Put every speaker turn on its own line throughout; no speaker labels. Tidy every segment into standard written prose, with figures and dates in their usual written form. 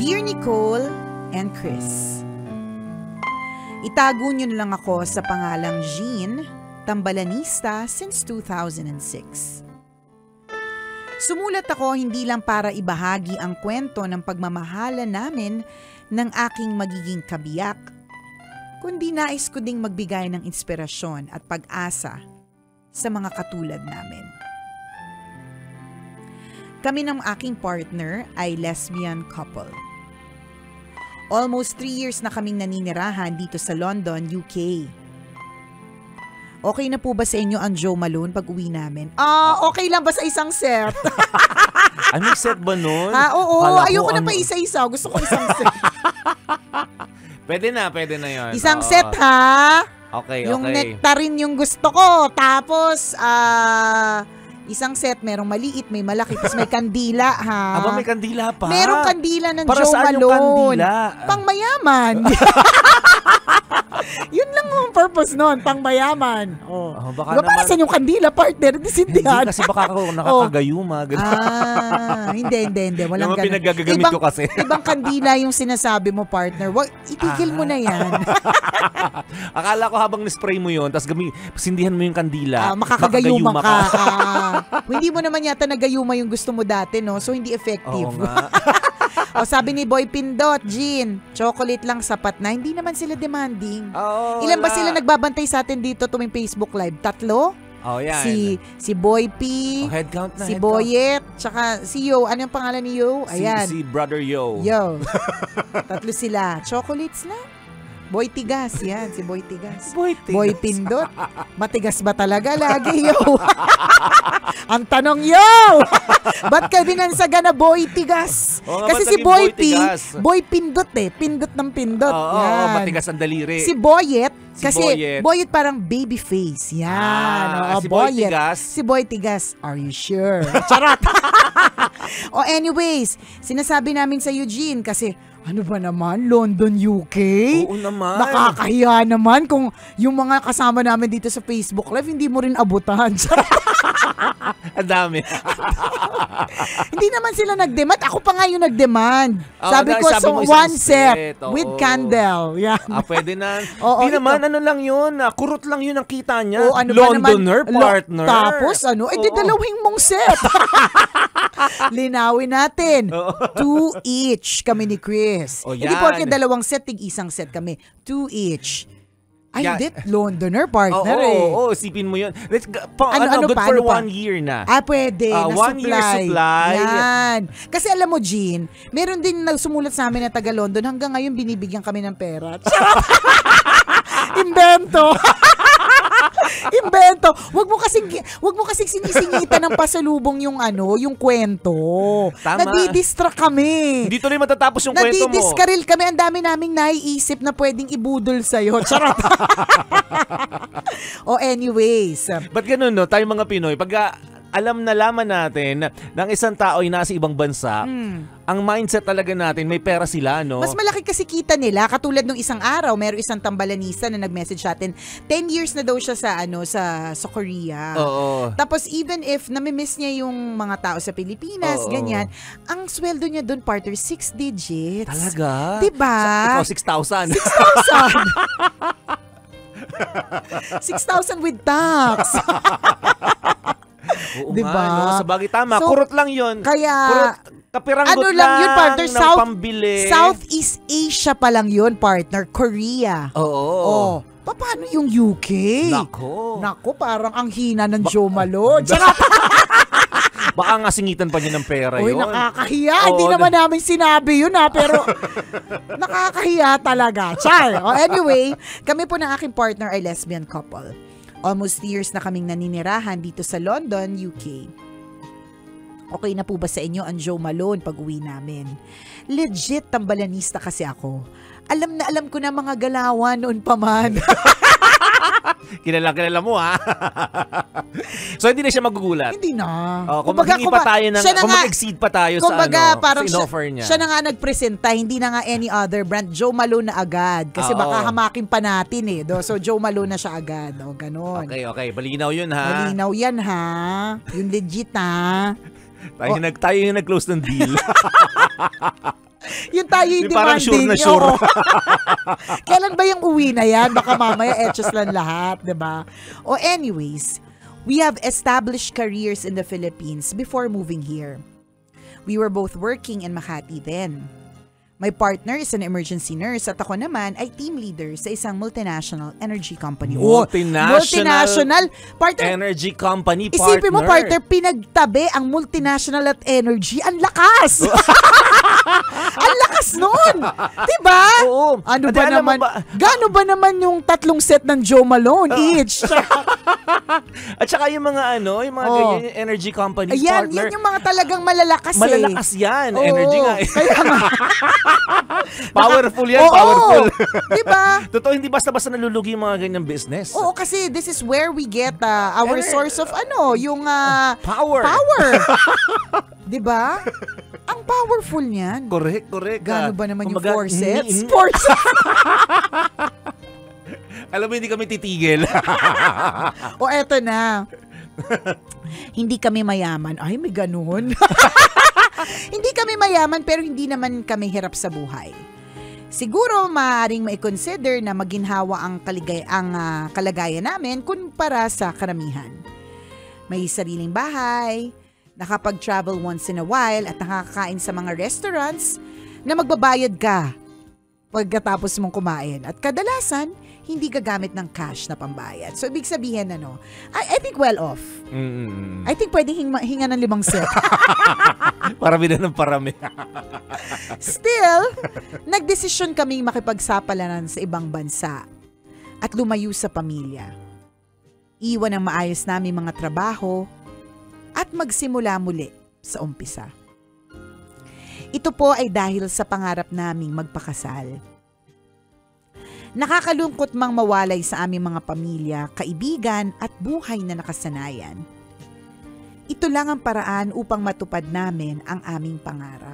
Dear Nicole and Chris, itago niyo na lang ako sa pangalang Jean, tambalanista since 2006. Sumulat ako hindi lang para ibahagi ang kwento ng pagmamahalan namin ng aking magiging kabiyak, kundi nais ko ding magbigay ng inspirasyon at pag-asa sa mga katulad namin. Kami ng aking partner ay lesbian couple. Almost 3 years na kaming naninirahan dito sa London, UK. Okay na po ba sa inyo ang Joe Malone pag uwi namin? Okay lang ba sa isang set?
May set ba nun?
Oo. Ayoko na pa isa-isa. Gusto ko isang set.
Pwede na yun.
Isang set ha?
Okay.
Yung nectarine yung gusto ko. Tapos, isang set, merong maliit, may malaki, tapos may kandila ha.
Aba, may kandila pa?
Merong kandila ng
para
Joe
saan
Malone.
Yung kandila?
Pang mayaman. Yun lang ang purpose nun, pang mayaman.
Baka
diba para saan yung kandila, partner? Disindihan.
Hindi, kasi baka ako nakakagayuma.
Hindi. Walang
ganun. Pinagagamit ko kasi.
Ibang kandila yung sinasabi mo, partner. Itigil mo na yan.
Akala ko habang nispray mo yun, tapos sindihan mo yung kandila,
makakagayuma ka. Hindi mo naman yata nagayuma yung gusto mo dati, no? So, hindi effective.
Oo nga.
Sabi ni Boy Pindot, Jean, chocolate lang sapat na. Hindi naman sila demanding. Ilan ba sila nagbabantay sa atin dito tuwing Facebook Live? 3?
Yan.
Si Boy P,
head count na,
si Boyet, tsaka si Yo. Ano yung pangalan ni Yo? Ayan.
Si Brother Yo.
3 sila. Chocolates lang. Boy Tigas, yan. Si Boy Tigas.
Boy
Pindot. Matigas ba talaga lagi, Yo? Ang tanong, Yo! Ba't ka binansaga na Boy Tigas? Kasi si Boy P, Boy Pindot Pindot ng pindot.
Oo, matigas ang daliri.
Si Boyet, kasi Boyet parang baby face. Yan.
Si Boy Tigas.
Si Boy Tigas. Are you sure? Charot! Anyways, sinasabi namin sa Eugene kasi ano ba naman? London, UK?
Oo naman.
Nakakahiya naman kung yung mga kasama namin dito sa Facebook Live, hindi mo rin abutan.
Ang dami.
Hindi naman sila nag-demand. Ako pa nga yung nag-demand. Sabi ko, so one set with candle. Yan.
Pwede na. Hindi naman, ano lang yun. Kurot lang yun ang kita niya.
Ano
Londoner, partner.
Tapos, di dalawing mong set. Linawin natin. 2 each kami ni Chris. Hindi porke dalawang set, isang set kami. 2 each. Ay, hindi. Londoner, partner
isipin mo yun. Good for 1 year na.
Pwede. Na
1 year supply.
Yan. Kasi alam mo, Jean, meron din nagsumulat sa amin na taga London. Hanggang ngayon, binibigyan kami ng pera. Invento. Wag mo kasing sinisingitan ng pasalubong yung kwento.
Tama.
Nadidistract kami.
Hindi tuloy matatapos yung kwento mo.
Nadidiskaril kami. Ang dami naming naiisip na pwedeng ibudol sa'yo. Charot. Anyways.
Ba't ganun, no? Tayo mga Pinoy, pag nalaman natin ng isang tao ay nasa ibang bansa, ang mindset talaga natin, may pera sila, no?
Mas malaki kasi kita nila. Katulad nung isang araw, meron isang tambalanista na nag-message sa atin. 10 years na daw siya sa Korea.
Oo.
Tapos even if namimiss niya yung mga tao sa Pilipinas, ganyan, ang sweldo niya doon, partner, 6 digits.
Talaga?
Diba?
Ikaw, 6,000.
6,000 with tax.
Oo
diba?
Nga, no? Sa bagay, tama. Kurot lang yun.
Kaya,
kapiranggot
lang yun, partner?
pambili.
Southeast Asia pa lang yun, partner. Korea.
Oo.
Paano yung UK? Nako, parang ang hina ng Joe Malone.
Baka nga singitan pa niya ng pera yun.
Nakakahiya. Hindi naman namin sinabi yun pero nakakahiya talaga. Char. Anyway, kami po ng aking partner ay lesbian couple. Almost 3 years na kaming naninirahan dito sa London, UK. Okay na po ba sa inyo ang Joe Malone pag uwi namin? Legit tambalanista kasi ako. Alam ko na mga galawan noon pa man.
Kilala mo, ha? So, hindi na siya magugulat?
Hindi na.
Kung mag-exceed pa tayo sa in-offer niya.
Siya na nga nagpresenta, hindi na nga any other brand. Joe Malone na agad. Kasi baka hamakin pa natin So, Joe Malone na siya agad. Ganon.
Okay. Balinaw yun, ha?
Balinaw yan, ha? Yung legit, ha?
Tayo yung nag-close ng deal.
Yung tayo yung
parang sure
demanding.
na sure.
Kailan ba yung uwi na yan? Baka mamaya etchos lang lahat, diba? O anyways, we have established careers in the Philippines before moving here. We were both working in Makati then. My partner is an emergency nurse at ako naman ay team leader sa isang multinational energy company.
Multinational
Partner,
energy company, partner.
isipin mo, partner, pinagtabi ang multinational at energy. Ang lakas! Ang lakas nun! Diba?
Oo.
Ano ba naman? Gaano ba naman yung 3 set ng Joe Malone each?
At saka yung mga yung mga ganyan, yung energy companies,
Ayan,
partner.
yan yung mga talagang malalakas
Malalakas yan.
Oo,
Energy nga.
Kaya nga.
Powerful yan,
Oo,
powerful.
Diba?
Totoo, hindi basta-basta nalulugi yung mga ganyang business.
Oo, kasi this is where we get our source of yung
power.
Diba? Ang powerful niyan.
Correct.
Gaano ba naman yung
Kumbaga,
4 sets? 4 sets.
Alam mo, hindi kami titigil.
O eto na. Hindi kami mayaman. Ay, may ganun. Hindi kami mayaman pero hindi naman kami hirap sa buhay. Siguro maaaring mai-consider na maginhawa ang kalagayan namin kumpara sa karamihan. May sariling bahay, nakapag-travel once in a while at nakakain sa mga restaurants na magbabayad ka pagkatapos mong kumain. At kadalasan, hindi gagamit ng cash na pambayad. So, ibig sabihin, I think well off. I think pwedeng hinga ng 5 set.
Parami na ng parami.
Still, nagdesisyon kaming makipagsapalaran sa ibang bansa at lumayo sa pamilya. Iwan ang maayos naming mga trabaho at magsimula muli sa umpisa. Ito po ay dahil sa pangarap naming magpakasal. Nakakalungkot mang mawalay sa aming mga pamilya, kaibigan at buhay na nakasanayan. Ito lang ang paraan upang matupad namin ang aming pangarap.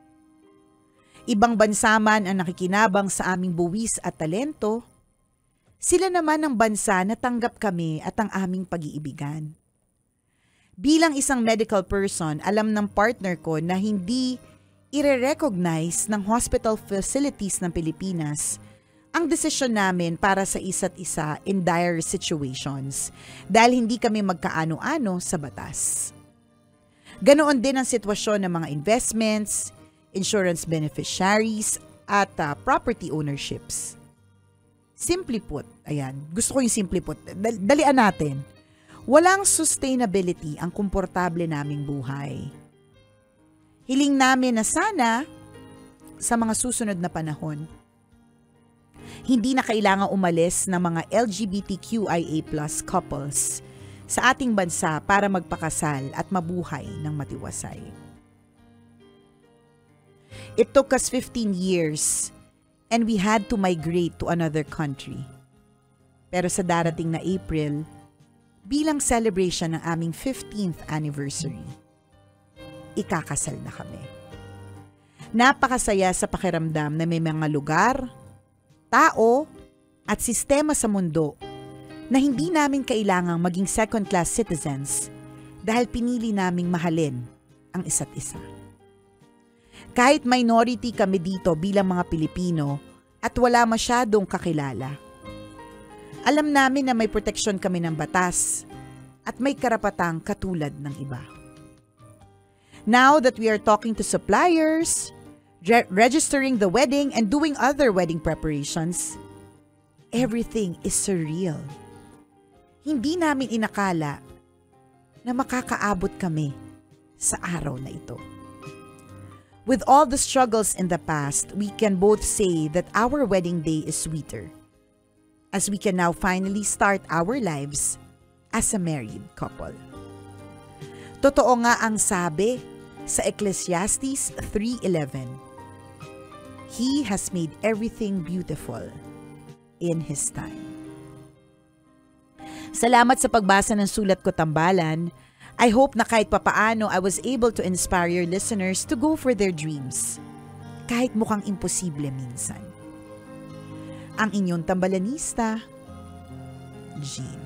Ibang bansa man ang nakikinabang sa aming buwis at talento, sila naman ang bansa na tanggap kami at ang aming pag-iibigan. Bilang isang medical person, alam ng partner ko na hindi ire-recognize ng hospital facilities ng Pilipinas ang desisyon namin para sa isa't isa in dire situations dahil hindi kami magkaano-ano sa batas. Ganoon din ang sitwasyon ng mga investments, insurance beneficiaries, at property ownerships. Simply put, ayan, gusto ko yung simply put, dalian natin. Walang sustainability ang komportable naming buhay. Hiling namin na sana sa mga susunod na panahon, hindi na kailangang umalis ng mga LGBTQIA+ couples sa ating bansa para magpakasal at mabuhay ng matiwasay. It took us 15 years and we had to migrate to another country. Pero sa darating na April, bilang celebration ng aming 15th anniversary, ikakasal na kami. Napakasaya sa pakiramdam na may mga lugar, tao, at sistema sa mundo na hindi namin kailangang maging second-class citizens dahil pinili naming mahalin ang isa't isa. Kahit minority kami dito bilang mga Pilipino at wala masyadong kakilala, alam namin na may proteksyon kami ng batas at may karapatang katulad ng iba. Now that we are talking to suppliers, registering the wedding and doing other wedding preparations, everything is surreal. Hindi namin inakala na makakaabot kami sa araw na ito. With all the struggles in the past, we can both say that our wedding day is sweeter, as we can now finally start our lives as a married couple. Totoo nga ang sabi sa Ecclesiastes 3:11. He has made everything beautiful in His time. Salamat sa pagbasa ng sulat ko, Tambalan. I hope na kahit papaano I was able to inspire your listeners to go for their dreams, kahit mukhang imposible minsan. Ang inyong tambalanista, Jean.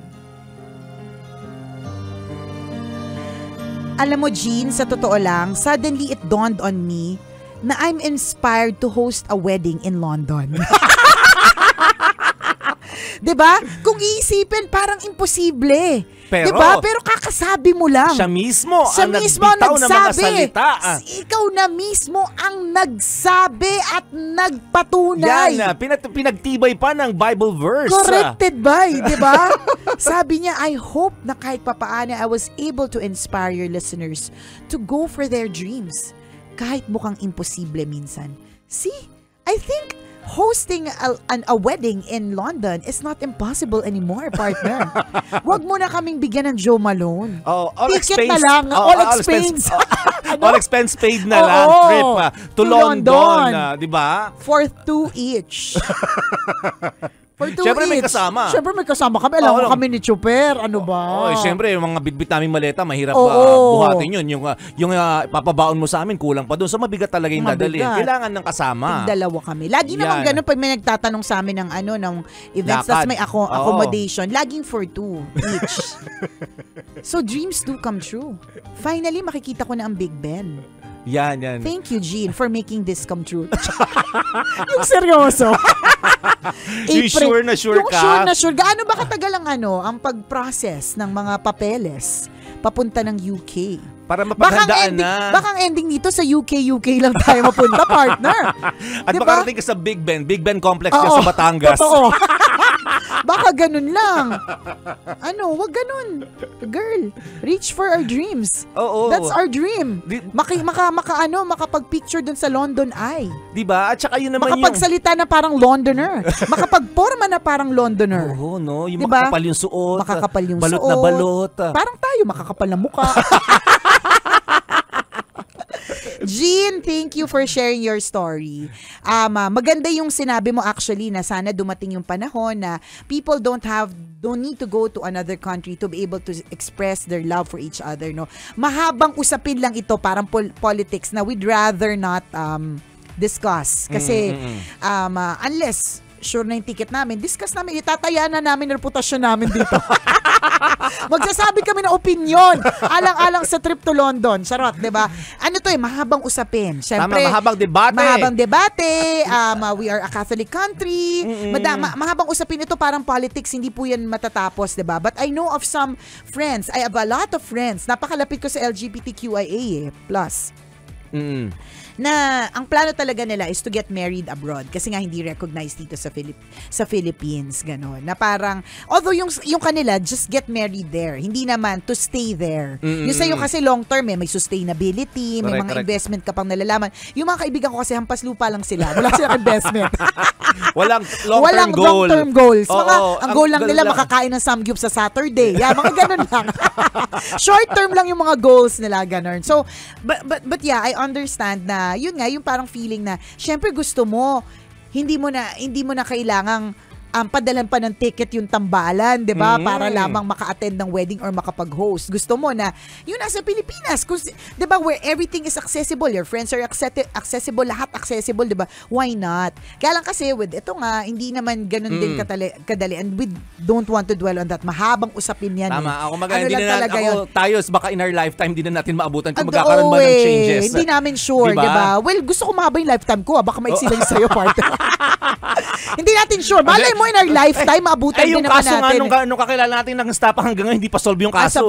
Alam mo, Jean, sa totoo lang, suddenly it dawned on me na I'm inspired to host a wedding in London. Diba? Kung iisipin, parang imposible.
Pero,
diba? Pero kakasabi mo lang.
Siya mismo ang
nagbitaw
ng mga salita.
Ikaw na mismo ang nagsabi at nagpatunay.
Yan, pinagtibay pa ng Bible verse.
Corrected by, diba? Sabi niya, I hope na kahit papaano I was able to inspire your listeners to go for their dreams. Kahit mukhang imposible minsan. See, I think hosting a wedding in London is not impossible anymore, partner. Wag mo na kaming bigyan ng Joe Malone.
All
Ticket
expense,
na lang. All expense.
All expense paid na lang. Trip to London. Di ba?
For 2 each. For 2
Siyempre
each.
may kasama.
Siyempre may kasama kami. Alam mo kami ni Chuper. Ano ba?
Siyempre, yung mga bitbit namin maleta, mahirap buhatin yun. Yung papabaon mo sa amin, kulang pa doon. So mabigat talaga yung dadalhin. Kailangan ng kasama.
Dalawa kami. Lagi naman ganun pag may nagtatanong sa amin ng ng events, tapos may accommodation. Laging for 2 each. So dreams do come true. Finally, makikita ko na ang Big Ben.
Yan.
Thank you, Jean, for making this come true. Yung seryoso.
Yung sure na sure ka.
Yung sure na sure. Gaano ba katagal ang pag-process ng mga papeles papunta ng UK?
Para mapaghandaan na.
Baka ang ending dito sa UK lang tayo mapunta, partner.
At diba? Makarating ka sa Big Ben Complex ka sa Batangas.
Totoo. Baka ganun lang. Wag ganun. Girl, reach for our dreams.
Oo.
That's our dream. Makapag-picture dun sa London Eye.
Diba? At saka yun naman
makapagsalita na parang Londoner. Makapagporma na parang Londoner.
Oo, no? Yung
diba?
makakapal yung suot.
Makakapal yung
balot
suot.
Na balot.
Parang tayo, makakapal na mukha. Jean, thank you for sharing your story. Maganda yung sinabi mo actually na sana dumating yung panahon na people don't need to go to another country to be able to express their love for each other, no. Mahabang usapin lang ito, parang politics na we'd rather not discuss kasi unless sure na yung ticket namin, discuss namin, itataya na namin reputasyon namin dito. Magsasabi kami ng opinion alang-alang sa trip to London. Charot, diba? Mahabang usapin. Siyempre,
mahabang debate.
We are a Catholic country. Mahabang usapin ito, parang politics, hindi po yan matatapos, diba? But I know of some friends, I have a lot of friends, napakalapit ko sa LGBTQIA+. Na ang plano talaga nila is to get married abroad kasi nga hindi recognized dito sa Philippines, gano'n. Na parang, although yung kanila, just get married there. Hindi naman to stay there. Yung sa'yo kasi long term, may sustainability, may mga investment ka pang nalalaman. Yung mga kaibigan ko kasi hampas lupa lang sila. Wala silang investment.
Walang long-term
goals. Ang goal lang nila, makakain ng samgyup sa Saturday. Mga ganun lang. Short term lang yung mga goals nila, ganun. So, but yeah, I understand na yun nga, yung parang feeling na syempre gusto mo, hindi mo na kailangang padalan pa ng ticket yung tambalan, 'di ba? Para lamang maka-attend ng wedding or makapag-host. Gusto mo na yun nasa Pilipinas, 'di ba, where everything is accessible, your friends are accessible, lahat accessible, 'di ba? Why not? Kaya lang kasi with ito nga, hindi naman ganun din kadali, and we don't want to dwell on that. Mahabang usapin yan.
Tama, ako tayo baka in our lifetime din na natin maabutan kung magkakaroon ba ng changes.
Hindi namin sure,
diba?
'di ba? Well, gusto ko mahaba yung lifetime ko, baka maiksi lang sa'yo part. Hindi natin sure. Malay mo in our lifetime, maabutan din naman natin.
Nung kakilala natin ng stapa hanggang ngayon, hindi pa solve yung kaso.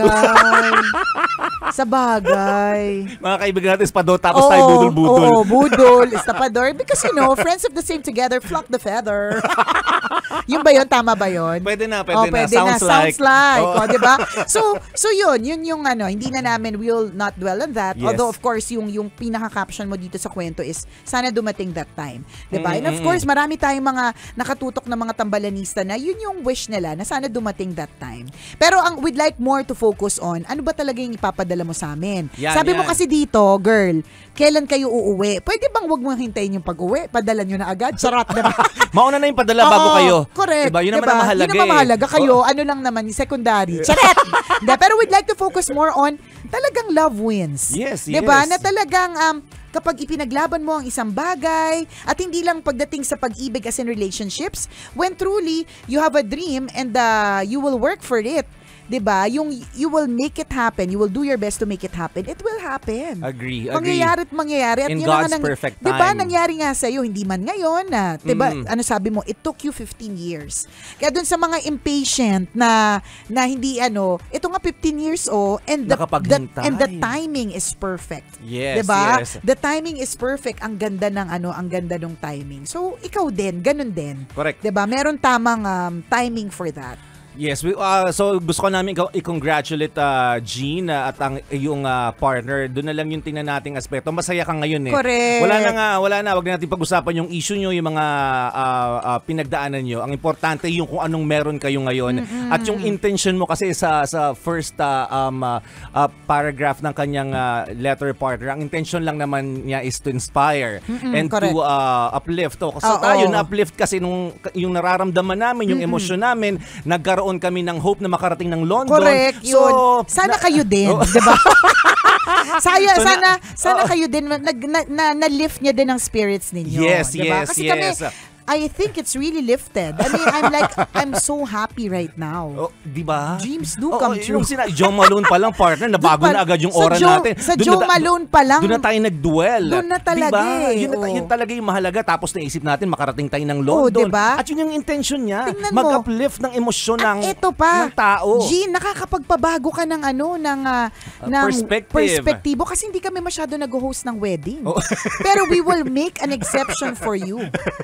Sa bagay.
Mga kaibigan natin, espador, tapos tayo budol-budol.
Oo, budol, estapador. Because friends of the same together, flock the feather. Yung ba yun? Tama ba yun?
Pwede na.
Sounds like. Diba? So yun yung hindi na namin, we'll not dwell on that.
Yes.
Although of course, yung pinaka-caption mo dito sa kwento is, sana dumating that time. Diba? And of course, marami tayong mga nakatutok na mga tambalanista na yun yung wish nila na sana dumating that time. Pero we'd like more to focus on ano ba talaga yung ipapadala mo sa amin. Sabi mo kasi dito, girl, kailan kayo uuwi? Pwede bang wag mo hintayin yung pag-uwi? Padala nyo na agad? Charot, diba?
Mauna na yung padala bago kayo.
Correct.
Diba? Yun naman ang mahalaga.
Yun naman mahalaga. Kayo, ano lang naman, secondary. Charot! Pero we'd like to focus more on talagang love wins.
Yes.
Diba? Na talagang kapag ipinaglaban mo ang isang bagay, at hindi lang pagdating sa pag-ibig as in relationships, when truly you have a dream and you will work for it. 'Diba? Yung you will make it happen, you will do your best to make it happen, it will happen.
Agree.
Mangyayari at
In
yun
God's
ang
perfect time.
'Di ba nangyari nga sa iyo, hindi man ngayon na, 'di ba? Ano sabi mo, it took you 15 years. Kaya dun sa mga impatient na hindi ito nga 15 years and the timing is perfect.
Yes,
'Di ba?
yes.
The timing is perfect. Ang ganda ng timing. So ikaw din, ganun din.
Correct.
'Di ba? Meron tamang timing for that.
Yes, so gusto ko namin i-congratulate Jean at ang iyong partner. Doon na lang yung tingnan nating aspeto. Masaya ka ngayon eh.
Correct.
Wala na. Wag na natin pag-usapan yung issue nyo, yung mga pinagdaanan nyo. Ang importante yung kung anong meron kayo ngayon. At yung intention mo kasi sa first paragraph ng kanyang letter partner, ang intention lang naman niya is to inspire and
correct.
to uplift. So tayo na-uplift kasi yung nararamdaman namin, yung emosyon namin, nagkaroon kami ng hope na makarating ng London.
Correct, yun. So, sana kayo din, di ba? Sana kayo din, na-lift niya din ang spirits ninyo.
Yes,
diba?
yes,
Kasi
yes.
kami, I think it's really lifted. I mean, I'm so happy right now.
Di ba?
Dreams do come true.
Yung Joe Malone pa lang, partner, nabago na agad yung aura natin.
Sa Joe Malone pa lang.
Doon na tayo nag-duel.
Doon na talaga
diba? Yun talaga yung mahalaga. Tapos naisip natin, makarating tayo ng London.
Diba?
At yun yung intention niya.
Tingnan mo.
Mag-uplift ng emosyon ng tao.
Jean, nakakapagpabago ka ng perspektibo kasi hindi kami masyado nag-host ng wedding. Pero we will make an exception for you.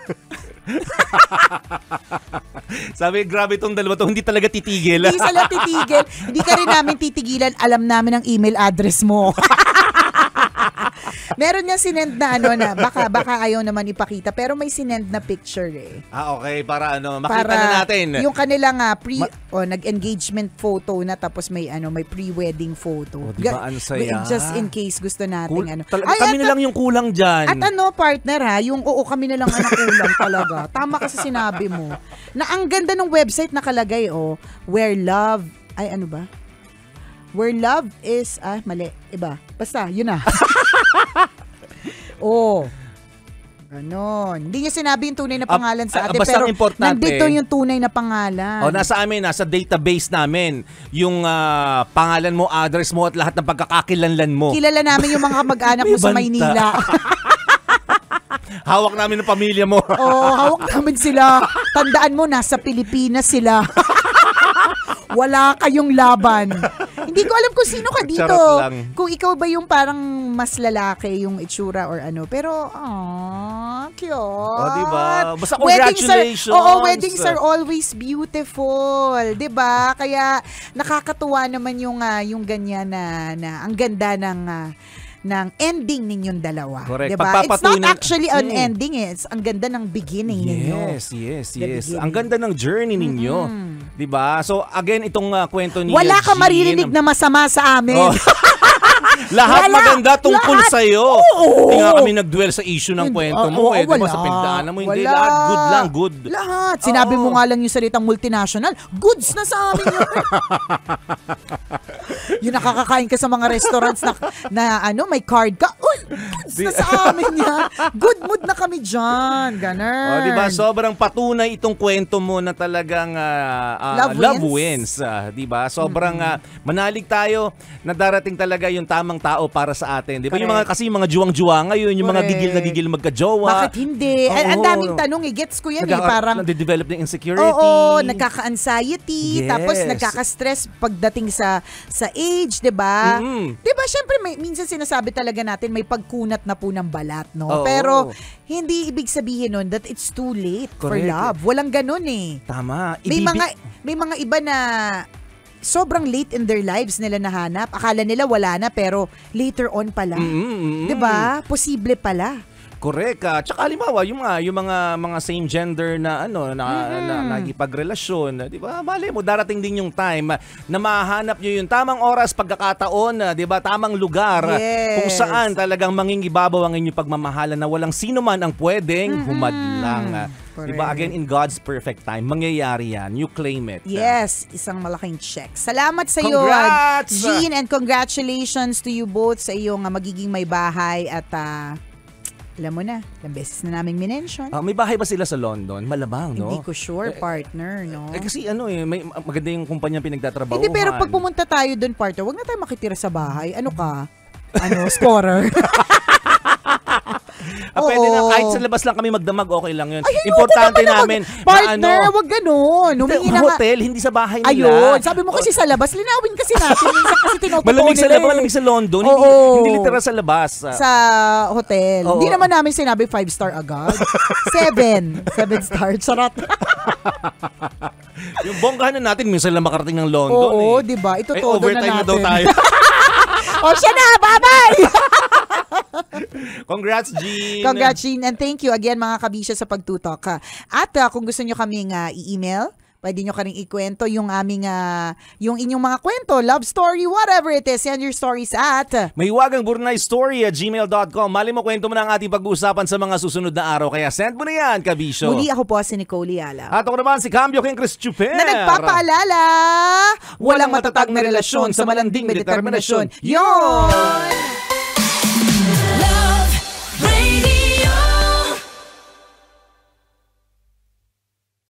Sabi, grabe itong dalawa to, hindi talaga titigil.
Hindi sila titigil. Hindi ka rin namin titigilan. Alam namin ang email address mo. Meron niya sinend na na baka ayaw naman ipakita pero may sinend na picture eh.
Okay, para makita na natin.
Yung kanilang nag-engagement photo na tapos may pre-wedding photo.
Diba, ang saya.
Just in case gusto nating
kami na lang yung kulang dyan.
At partner yung kami na lang ang kulang talaga. Tama kasi sinabi mo. Na ang ganda ng website nakalagay where love Where love is, mali, iba. Basta, yun na. Ganon. Hindi niya sinabi yung tunay na pangalan sa atin, pero nandito yung tunay na pangalan.
Nasa database namin, yung pangalan mo, address mo, at lahat ng pagkakakilanlan mo.
Kilala namin yung mga kamag-anak mo sa Maynila.
Hawak namin ng pamilya mo.
Hawak namin sila. Tandaan mo, nasa Pilipinas sila. Wala kayong laban. Hindi ko alam kung sino ka dito. Kung ikaw ba yung parang mas lalaki yung itsura or Pero, cute.
Diba? Basta congratulations.
Weddings are always beautiful. Diba? Kaya nakakatuwa naman yung ganyan na ang ganda ng ending ninyong dalawa.
Correct.
Diba? It's not actually an ending. It's ang ganda ng beginning ninyo.
Yes. Ang ganda ng journey ninyo. Diba? So, again, itong kwento ni
wala ka maririnig na masama sa amin.
Lahat maganda tungkol sa'yo. Hindi nga kami nag-dwell sa issue ng kwento mo. Diba? Sa pindaanan mo. Hindi lahat. Good lang. Good.
Lahat. Sinabi mo nga lang yung salitang multinational. Goods na sa amin yun. Yung nakakakain ka sa mga restaurants na may card ka. Goods na sa amin yan. Good mood na kami dyan. Ganun.
Diba? Sobrang patunay itong kwento mo na talagang love wins. Diba? Sobrang manalig tayo na darating talaga yung tamang tao para sa atin. Di ba? Yung mga juwang-juwa ngayon, yung mga gigil na gigil magka-jowa.
Bakit hindi? Ang daming tanong gets ko yan parang
nade-develop ng insecurity.
Nagkaka-anxiety, tapos nagkaka-stress pagdating sa age, di ba? Di ba, syempre minsan sinasabi talaga natin may pagkunat na po ng balat, no? Pero hindi ibig sabihin nun that it's too late for love. Walang ganun eh.
Tama.
May mga iba na sobrang late in their lives nila nahanap. Akala nila wala na pero later on pala. 'Di ba? Posible pala.
Correct. Tsaka halimbawa, yung mga same gender na nagipagrelasyon, 'di ba? Malay mo darating din yung time na mahanap niyo yung tamang oras, pagkakataon, 'di ba? Tamang lugar kung saan talagang mangingibabaw ang inyong pagmamahalan na walang sino man ang pwedeng humadlang. Diba? Again, in God's perfect time, mangyayari yan. You claim it.
Yes, isang malaking check. Salamat sa iyo, Jean, and congratulations to you both sa iyong magiging may bahay at Alam mo na, ilang beses na naming minention.
May bahay ba sila sa London? Malamang, no?
Hindi ko sure, partner, no?
Kasi may maganda yung kumpanya pinagtatrabahuhan.
Hindi, pero pag pumunta tayo doon, partner, wag na tayo makitira sa bahay. Ano ka? Scorer?
Pwede na, kahit sa labas lang kami magdamag, okay lang yun.
Ay,
importante namin
partner, wag ganun.
Hotel, hindi sa bahay nila.
Ayun, sabi mo kasi sa labas, linawin kasi natin. Minsan kasi tinotoo
malamig
nila.
Malamig sa London, hindi literal sa labas.
Sa hotel. Hindi naman namin sinabi 5-star agad. 7 star. Charot.
Yung bonggahan na natin, minsan lang makarating ng London.
Oo, diba? Ito todo na natin.
Overtime na daw tayo.
Siya na, bye-bye!
Congrats, Jean!
Congrats, Jean. And thank you again, mga kabisya, sa pagtutok. At kung gusto nyo kaming i-email, pwede nyo kaming ikwento yung aming, yung inyong mga kwento, love story, whatever it is. Send your stories at
mahiwagangburnaystory@gmail.com. Mali mo, kwento mo na ang ating pag-uusapan sa mga susunod na araw. Kaya send mo na yan, kabisyo.
Muli, ako po si Nicole Yala.
At ako naman si Cambio King Chris Chuper.
Na nagpapaalala, walang matatag na relasyon sa malanding may determinasyon. Yon!